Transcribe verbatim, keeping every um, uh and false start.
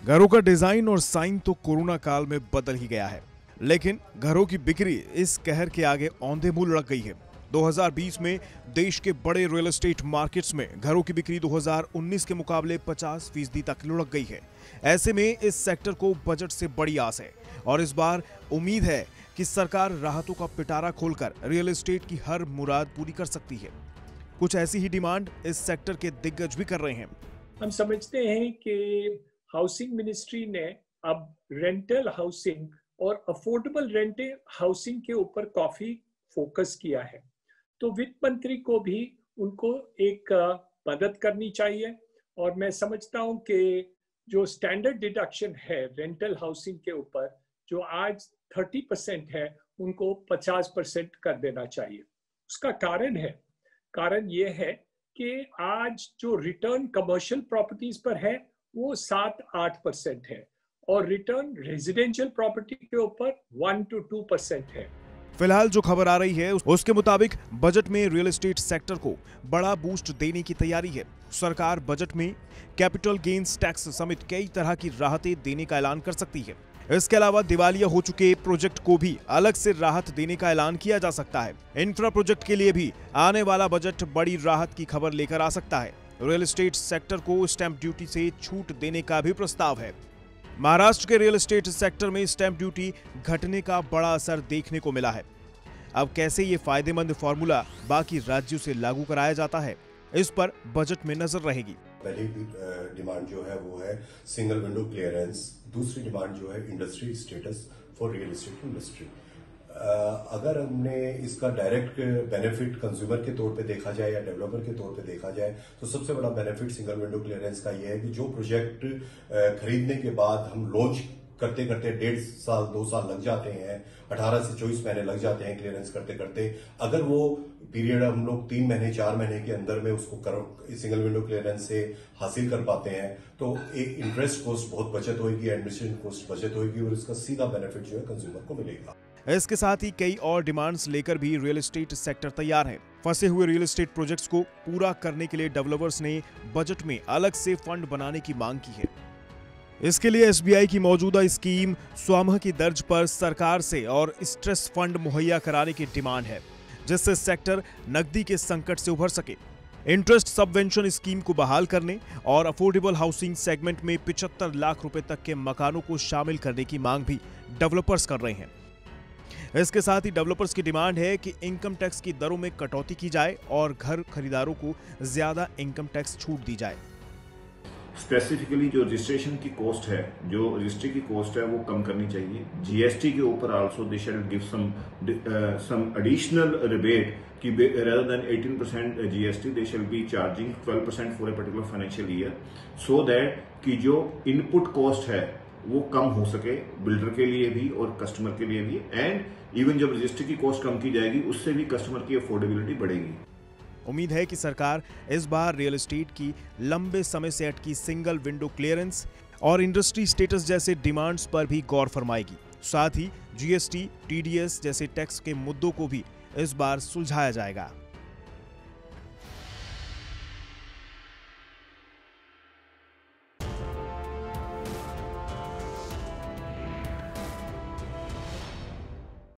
घरों का डिजाइन और साइन तो कोरोना काल में बदल ही गया है, लेकिन घरों की बिक्री इस कहर के आगे औंधे मुंह लुढ़क गई है। दो हज़ार बीस में देश के बड़े रियल एस्टेट मार्केट्स में घरों की बिक्री दो हज़ार उन्नीस के मुकाबले पचास फीसदी तक लुढ़क गई है। ऐसे में इस सेक्टर को बजट से बड़ी आस है और इस बार उम्मीद है कि सरकार राहतों का पिटारा खोलकर रियल एस्टेट की हर मुराद पूरी कर सकती है। कुछ ऐसी ही डिमांड इस सेक्टर के दिग्गज भी कर रहे हैं। हम समझते हैं कि हाउसिंग मिनिस्ट्री ने अब रेंटल हाउसिंग और अफोर्डेबल रेंटल हाउसिंग के ऊपर काफी फोकस किया है, तो वित्त मंत्री को भी उनको एक मदद करनी चाहिए। और मैं समझता हूं कि जो स्टैंडर्ड डिडक्शन है रेंटल हाउसिंग के ऊपर, जो आज तीस परसेंट है, उनको पचास परसेंट कर देना चाहिए। उसका कारण है कारण ये है कि आज जो रिटर्न कमर्शियल प्रॉपर्टीज पर है वो सात आठ परसेंट है और रिटर्न रेजिडेंशियल प्रॉपर्टी के ऊपर वन टू टू परसेंट है। फिलहाल जो खबर आ रही है उसके मुताबिक बजट में रियल एस्टेट सेक्टर को बड़ा बूस्ट देने की तैयारी है। सरकार बजट में कैपिटल गेन्स टैक्स समेत कई तरह की राहतें देने का ऐलान कर सकती है। इसके अलावा दिवालिया हो चुके प्रोजेक्ट को भी अलग से राहत देने का ऐलान किया जा सकता है। इंफ्रा प्रोजेक्ट के लिए भी आने वाला बजट बड़ी राहत की खबर लेकर आ सकता है। रियल एस्टेट सेक्टर को स्टैंप ड्यूटी से छूट देने का भी प्रस्ताव है। महाराष्ट्र के रियल एस्टेट सेक्टर में स्टैंप ड्यूटी घटने का बड़ा असर देखने को मिला है। अब कैसे ये फायदेमंद फॉर्मूला बाकी राज्यों से लागू कराया जाता है, इस पर बजट में नजर रहेगी। पहली डिमांड जो है वो है सिंगल विंडो क्लियरेंस, दूसरी डिमांड जो है industry status for real estate industry. अगर हमने इसका डायरेक्ट बेनिफिट कंज्यूमर के तौर पे देखा जाए या डेवलपर के तौर पे देखा जाए तो सबसे बड़ा बेनिफिट सिंगल विंडो क्लियरेंस का यह है कि जो प्रोजेक्ट खरीदने के बाद हम लॉन्च करते करते डेढ़ साल दो साल लग जाते हैं, अठारह से चौबीस महीने लग जाते हैं क्लियरेंस करते करते, अगर वो पीरियड हम लोग तीन महीने चार महीने के अंदर में उसको कर, सिंगल विंडो क्लियरेंस से हासिल कर पाते हैं तो एक इंटरेस्ट कॉस्ट बहुत बचत होगी, एडमिनिस्ट्रेशन कॉस्ट बचत होगी और इसका सीधा बेनिफिट जो है कंज्यूमर को मिलेगा। इसके साथ ही कई और डिमांड्स लेकर भी रियल एस्टेट सेक्टर तैयार है। फंसे हुए रियल एस्टेट प्रोजेक्ट्स को पूरा करने के लिए डेवलपर्स ने बजट में अलग से फंड बनाने की मांग की है। इसके लिए एस बी आई की मौजूदा स्कीम स्वामह की दर्ज पर सरकार से और स्ट्रेस फंड मुहैया कराने की डिमांड है, जिससे सेक्टर नकदी के संकट से उभर सके। इंटरेस्ट सबवेंशन स्कीम को बहाल करने और अफोर्डेबल हाउसिंग सेगमेंट में पचहत्तर लाख रुपए तक के मकानों को शामिल करने की मांग भी डेवलपर्स कर रहे हैं। इसके साथ ही डेवलपर्स की डिमांड है कि इनकम टैक्स की दरों में कटौती की जाए और घर खरीदारों को ज्यादा इनकम टैक्स छूट दी जाए। स्पेसिफिकली जो रजिस्ट्रेशन की कॉस्ट है, जो रजिस्ट्री की कॉस्ट है वो कम करनी चाहिए। जीएसटी के ऊपर also they shall give some some additional rebate कि rather than eighteen percent GST they shall be charging twelve percent for a particular financial year, so that कि जो इनपुट कॉस्ट है वो कम हो सके बिल्डर के लिए भी और कस्टमर के लिए भी। एंड इवन जब रजिस्ट्री की कॉस्ट कम की जाएगी उससे भी कस्टमर की अफोर्डेबिलिटी बढ़ेगी। उम्मीद है कि सरकार इस बार रियल एस्टेट की लंबे समय से अटकी सिंगल विंडो क्लियरेंस और इंडस्ट्री स्टेटस जैसे डिमांड्स पर भी गौर फरमाएगी। साथ ही जीएसटी, टीडीएस जैसे टैक्स के मुद्दों को भी इस बार सुलझाया जाएगा।